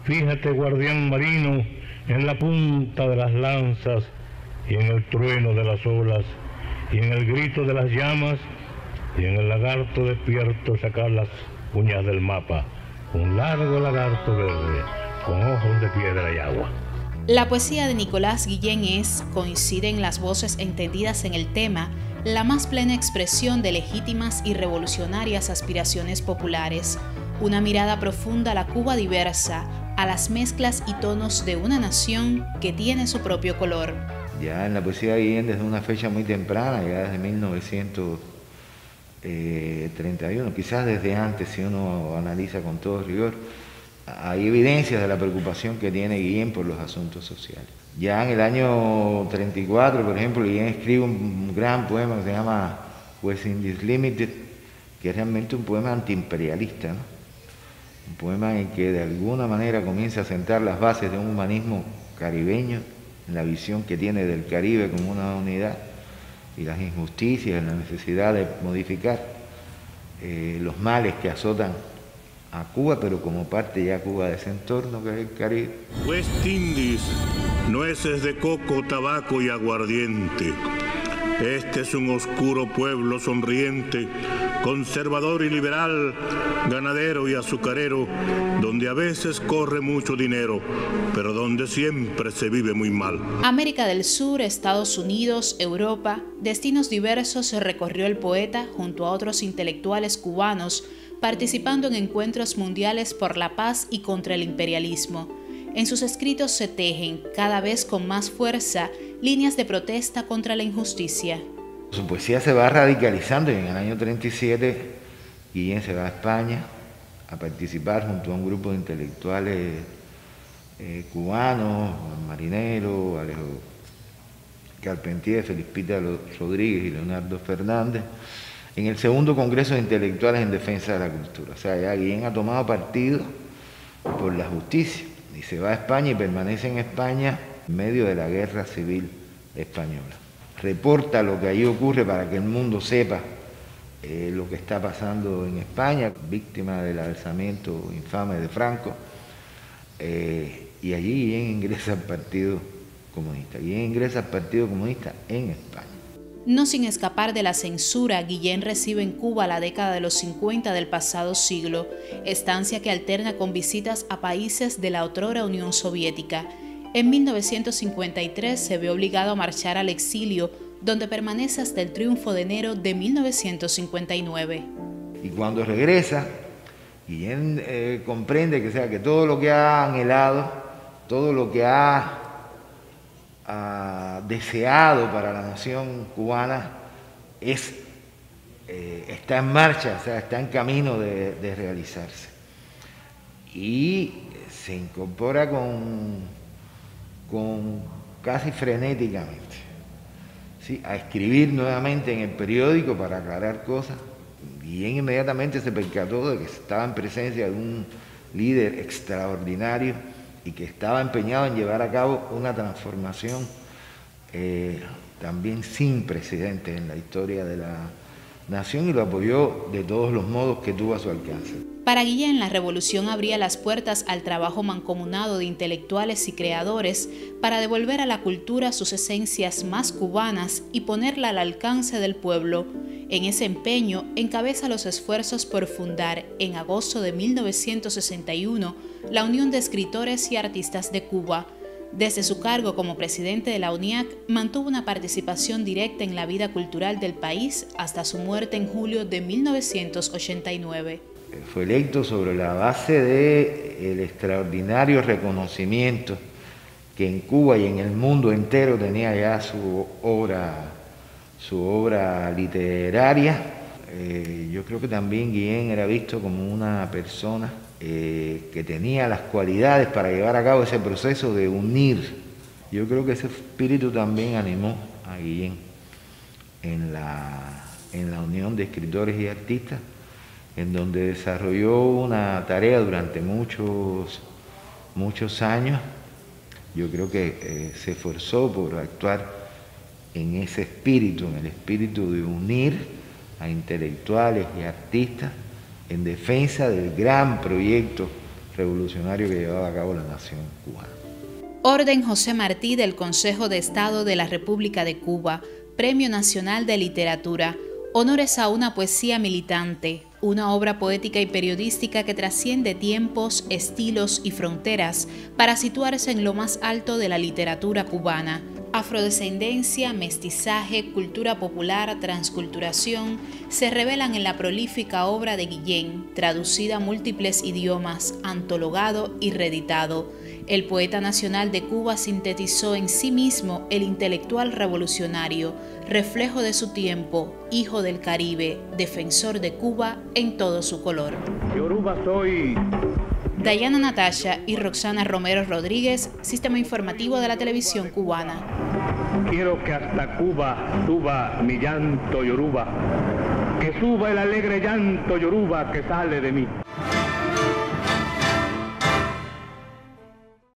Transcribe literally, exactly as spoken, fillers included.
Fíjate, guardián marino, en la punta de las lanzas y en el trueno de las olas y en el grito de las llamas y en el lagarto despierto sacar las uñas del mapa, un largo lagarto verde con ojos de piedra y agua. La poesía de Nicolás Guillén es, coinciden las voces entendidas en el tema, la más plena expresión de legítimas y revolucionarias aspiraciones populares, una mirada profunda a la Cuba diversa, a las mezclas y tonos de una nación que tiene su propio color. Ya en la poesía de Guillén desde una fecha muy temprana, ya desde mil novecientos treinta y uno, quizás desde antes si uno analiza con todo rigor, hay evidencias de la preocupación que tiene Guillén por los asuntos sociales. Ya en el año treinta y cuatro, por ejemplo, Guillén escribe un gran poema que se llama West Indies Limited, que es realmente un poema antiimperialista, ¿no? Un poema en que de alguna manera comienza a sentar las bases de un humanismo caribeño, en la visión que tiene del Caribe como una unidad, y las injusticias, la necesidad de modificar eh, los males que azotan a Cuba, pero como parte ya Cuba de ese entorno que es el Caribe. West Indies, nueces de coco, tabaco y aguardiente. Este es un oscuro pueblo sonriente, conservador y liberal, ganadero y azucarero, donde a veces corre mucho dinero, pero donde siempre se vive muy mal. América del Sur, Estados Unidos, Europa, destinos diversos recorrió el poeta junto a otros intelectuales cubanos, participando en encuentros mundiales por la paz y contra el imperialismo. En sus escritos se tejen, cada vez con más fuerza, líneas de protesta contra la injusticia. Su poesía se va radicalizando y en el año treinta y siete Guillén se va a España a participar junto a un grupo de intelectuales eh, cubanos, Marinero, Alejo Carpentier, Felispita Rodríguez y Leonardo Fernández, en el segundo Congreso de Intelectuales en Defensa de la Cultura. O sea, ya Guillén ha tomado partido por la justicia y se va a España y permanece en España en medio de la Guerra Civil Española. Reporta lo que allí ocurre para que el mundo sepa eh, lo que está pasando en España, víctima del alzamiento infame de Franco, eh, y allí Guillén ingresa al Partido Comunista. Guillén ingresa al Partido Comunista en España. No sin escapar de la censura, Guillén recibe en Cuba la década de los cincuenta del pasado siglo, estancia que alterna con visitas a países de la otrora Unión Soviética. En mil novecientos cincuenta y tres se ve obligado a marchar al exilio, donde permanece hasta el triunfo de enero de mil novecientos cincuenta y nueve. Y cuando regresa, Guillén eh, comprende que, sea, que todo lo que ha anhelado, todo lo que ha, ha deseado para la nación cubana es, eh, está en marcha, o sea, está en camino de, de realizarse. Y se incorpora con... con casi frenéticamente, ¿sí?, a escribir nuevamente en el periódico para aclarar cosas. Guillén inmediatamente se percató de que estaba en presencia de un líder extraordinario y que estaba empeñado en llevar a cabo una transformación eh, también sin precedentes en la historia de la nación, y lo apoyó de todos los modos que tuvo a su alcance. Para Guillén, la revolución abría las puertas al trabajo mancomunado de intelectuales y creadores para devolver a la cultura sus esencias más cubanas y ponerla al alcance del pueblo. En ese empeño, encabeza los esfuerzos por fundar, en agosto de mil novecientos sesenta y uno, la Unión de Escritores y Artistas de Cuba. Desde su cargo como presidente de la UNIAC, mantuvo una participación directa en la vida cultural del país hasta su muerte en julio de mil novecientos ochenta y nueve. Fue electo sobre la base del extraordinario reconocimiento que en Cuba y en el mundo entero tenía ya su obra, su obra literaria. Eh, yo creo que también Guillén era visto como una persona eh, que tenía las cualidades para llevar a cabo ese proceso de unir. Yo creo que ese espíritu también animó a Guillén en la, en la Unión de Escritores y Artistas, en donde desarrolló una tarea durante muchos, muchos años. Yo creo que eh, se esforzó por actuar en ese espíritu, en el espíritu de unir a intelectuales y artistas en defensa del gran proyecto revolucionario que llevaba a cabo la nación cubana. Orden José Martí del Consejo de Estado de la República de Cuba, Premio Nacional de Literatura, honores a una poesía militante, una obra poética y periodística que trasciende tiempos, estilos y fronteras para situarse en lo más alto de la literatura cubana. Afrodescendencia, mestizaje, cultura popular, transculturación se revelan en la prolífica obra de Guillén, traducida a múltiples idiomas, antologado y reeditado. El poeta nacional de Cuba sintetizó en sí mismo el intelectual revolucionario, reflejo de su tiempo, hijo del Caribe, defensor de Cuba en todo su color. Yoruba soy. Dayana Natasha y Roxana Romero Rodríguez, Sistema Informativo de la Televisión Cubana. Quiero que hasta Cuba suba mi llanto yoruba, que suba el alegre llanto yoruba que sale de mí.